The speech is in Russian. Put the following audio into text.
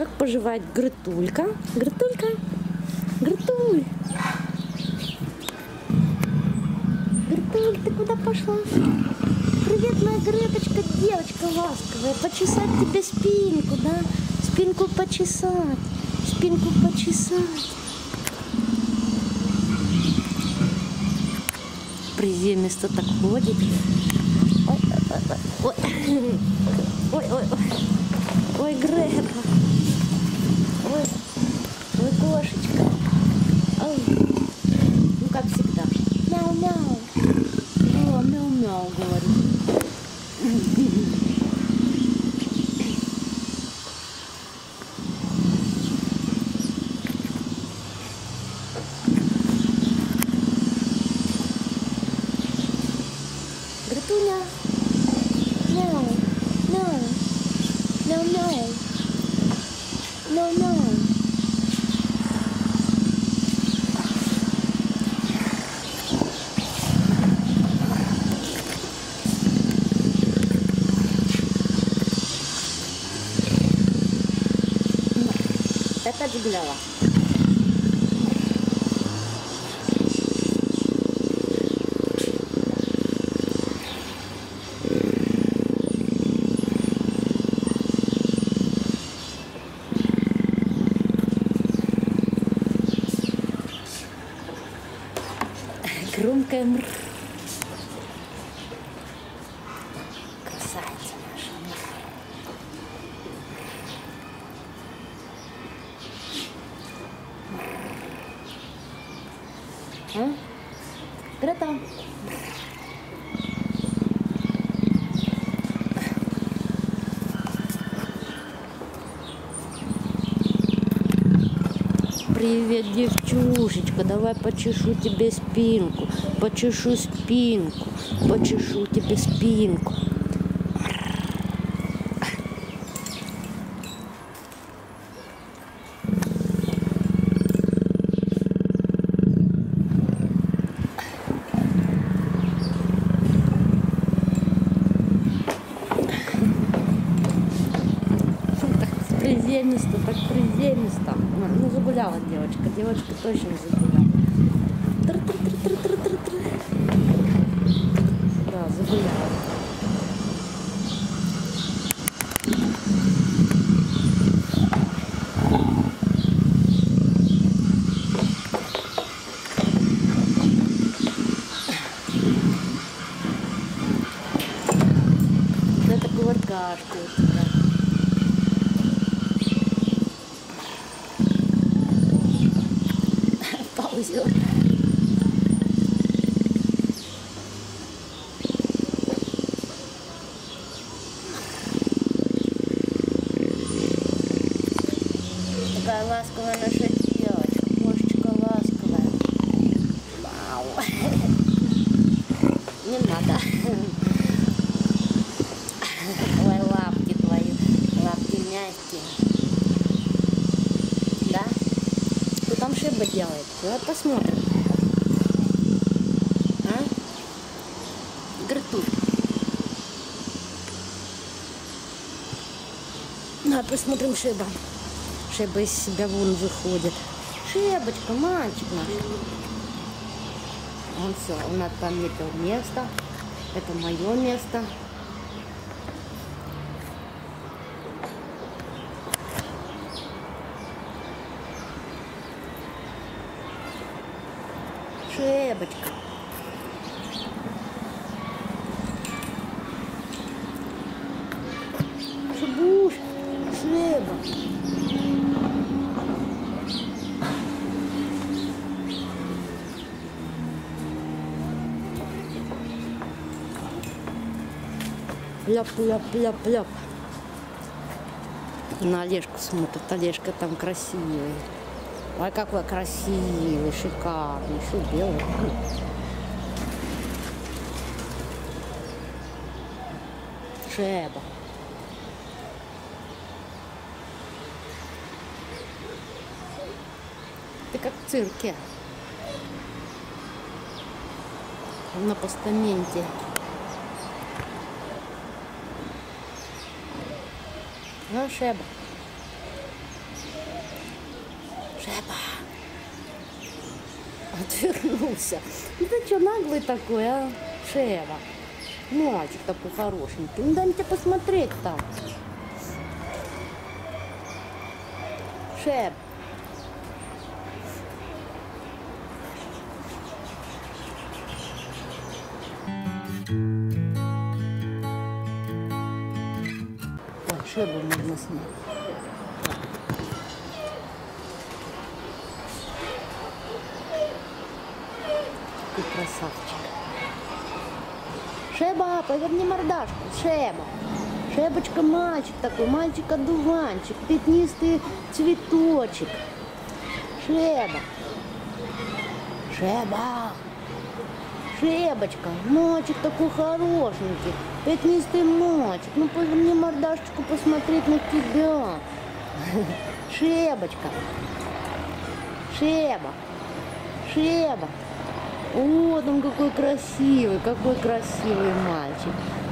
Как поживает Грытулька? Грытулька? Грытуль! Грытуль, ты куда пошла? Привет, моя Греточка, девочка ласковая. Почесать тебе спинку, да? Спинку почесать. Спинку почесать. Приземисто так ходит. Ой, ой, ой, ой, ой, ой, Грета. Ой, ой, кошечка. Ой. Ну, как всегда. Мяу-мяу. О, мяу-мяу, говорит. Гритуня. Мяу. Мяу. Мяу-мяу. Мяу-мяу. Это дебилова. Громкая мр. Красавица наша мр. А? Грета. Привет, девчушечка, давай почешу тебе спинку, почешу спинку, почешу тебе спинку. Приземисто, так приземисто. Ну, загуляла девочка. Девочка точно загуляла. Да, загуляла. Вот это кувыркашка у тебя. Паузер. Такая ласковая наша девочка, кошечка ласковая. Вау. Не надо. Ой, лапки твои, лапки мягкие. Да? Что там Шиба делает? Давай посмотрим. А? Грытуль. Давай посмотрим Шиба. Шиба из себя вон выходит. Шебочка, мальчик наш. Он все, он отметил место. Это мое место. Шебочка. Шебуш, Шеба. Ляп-ляп-ляп-ляп. На Олежку смотрит. Олежка там красивый. Ой, какой красивый, шикарный, еще белый. Шеба. Ты как в цирке. На постаменте. Ну, Шеба. отвернулся. Ну ты что, наглый такой, а? Шева. Мальчик такой хорошенький. Ну дай мне тебя посмотреть там. Шеб. Так, Шебу можно снять. Ты красавчик. Шеба, поверни мордашку. Шеба. Шебочка мальчик такой, мальчик-одуванчик, пятнистый цветочек. Шеба. Шеба. Шебочка, мальчик такой хорошенький, пятнистый мальчик. Ну поверни мордашечку посмотреть на тебя. Шебочка. Шеба. Шеба. Вот он какой красивый мальчик.